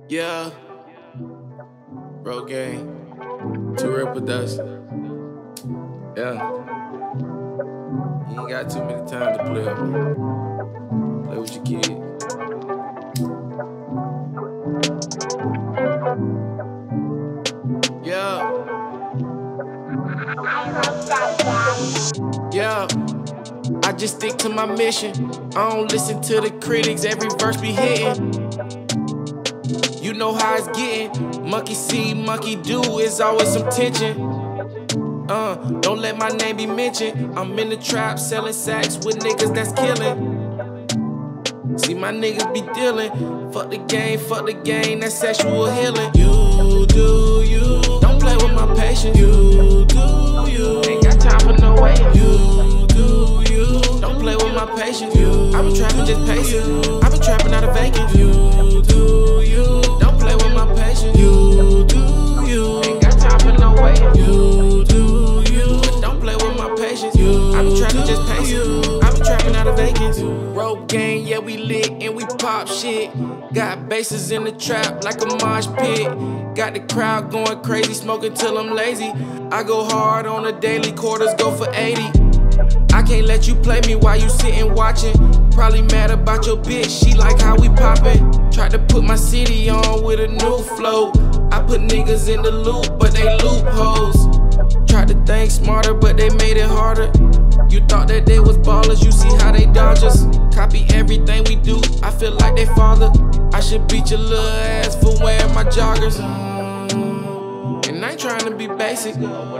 Yeah, bro gang, Too Real Production. Yeah, you ain't got too many times to play up. Play with your kid. Yeah, yeah. I just stick to my mission. I don't listen to the critics. Every verse be hitting. You know how it's getting. Monkey see, monkey do. It's always some tension. Don't let my name be mentioned. I'm in the trap selling sacks with niggas that's killing. See my niggas be dealing. Fuck the game, that's sexual healing. You do you. Don't play with my patience. You do you. Ain't got time for no waiting. You do you. Don't play with my patience. I been trapping just pacing. I been trapping out of vacant. You do you. Don't play with my patience. You do you. Ain't got time for no waiting. You do you. Don't play with my patience. I been trapping just pacing. I been trapping out of vacant. Rope gang, yeah we lit and we pop shit. Got bases in the trap like a mosh pit. Got the crowd going crazy, smoking till I'm lazy. I go hard on a daily, quarters go for 80. I can't let you play me while you sitting watching. Probably mad about your bitch, she like how we poppin'. Tried to put my city on with a new flow. I put niggas in the loop, but they loopholes. Tried to think smarter, but they made it harder. You thought that they was ballers, you see how they dodge us. Copy everything we do, I feel like they father. I should beat your little ass for wearing my joggers. And I ain't trying to be basic.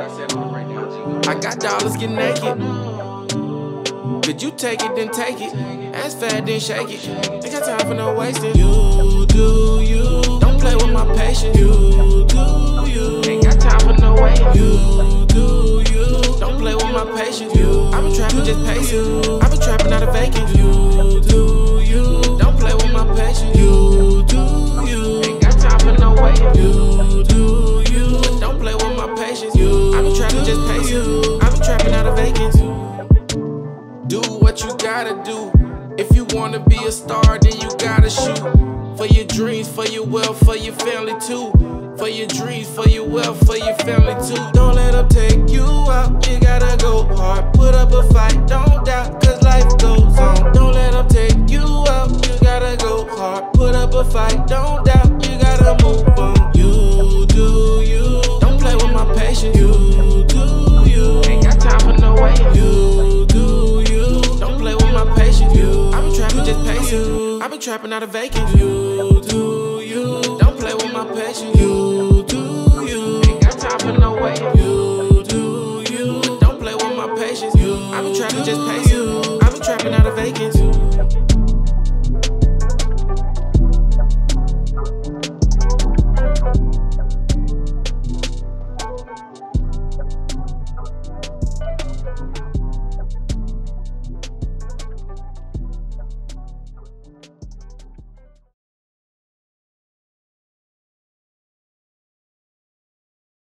I got dollars, get naked. Could you take it, then take it? Ass fat, then shake it. Ain't got time for no wasting. You do you. Don't play with my patience. You do you. Ain't got time for no waiting. You do you. Don't play with my patience. I been trapping just pacing. I been trapping out of vacant. You do you. Don't play with my patience. You do you. Ain't got time for no waiting. You do you. Don't play with my patience. I been trapping just pacing. I been trapping out of vacant. Do what you gotta do. If you wanna be a star, then you gotta shoot. For your dreams, for your wealth, for your family too. For your dreams, for your wealth, for your family too. Don't let them take you out, you gotta go hard. Put up a fight, don't doubt, cause life goes on. Don't let them take you out, you gotta go hard. Put up a fight, don't doubt, you gotta move on. You do you. Don't play with my patience. You do you. Ain't got time for no waiting. You do you. Don't play with my patience. I been trapping just pacing. I been trapping out of vacant. You do you. Don't play with my patience. You do you. Ain't got time for no waiting. You do you. Don't play with my patience. I been trapping just pacing. I been trapping out of vacant.